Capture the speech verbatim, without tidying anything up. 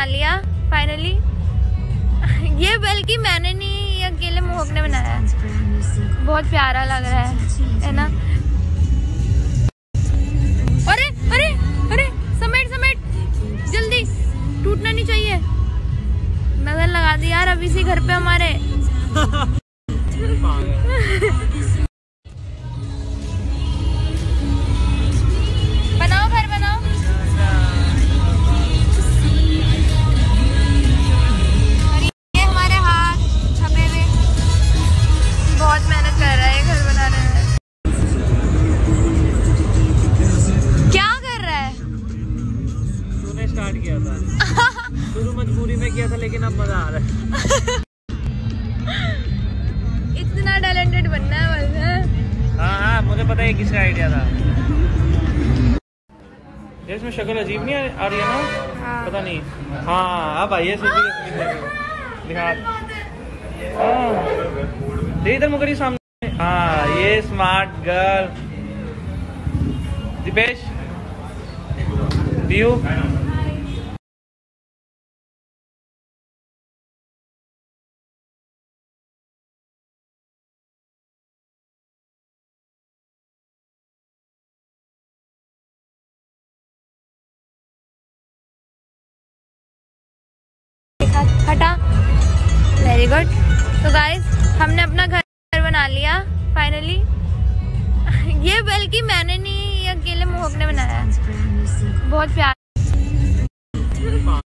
बना लिया फाइनली। ये बल्कि मैंने नहीं, ये अकेले मोहक ने बनाया है। बहुत प्यारा लग रहा है, है ना? अरे अरे अरे समेट समेट जल्दी, टूटना नहीं चाहिए। नजर लगा दी यार अभी इसी घर पे हमारे। बनाओ घर बनाओ। और ये हमारे हाथ छपे हुए, बहुत मेहनत कर रहा है घर बनाने में। क्या कर रहा है? तूने स्टार्ट किया था। शुरू मजबूरी में किया था, लेकिन अब मजा आ रहा है। इतना टैलेंटेड बनना है बस, है? हाँ हाँ, मुझे पता है किसका आइडिया था। ये इसमें शक्ल अजीब नहीं आ रही है ना? हाँ। पता नहीं। हाँ अब आइए दिखा। हाँ दे इधर मुकरी सामने। हाँ ये स्मार्ट गर्ल दीपेश व्यू। हटा, वेरी गुड। तो गाइस हमने अपना घर बना लिया फाइनली। ये बल्कि मैंने नहीं, ये अकेले मोहक ने बनाया है। बहुत प्यार।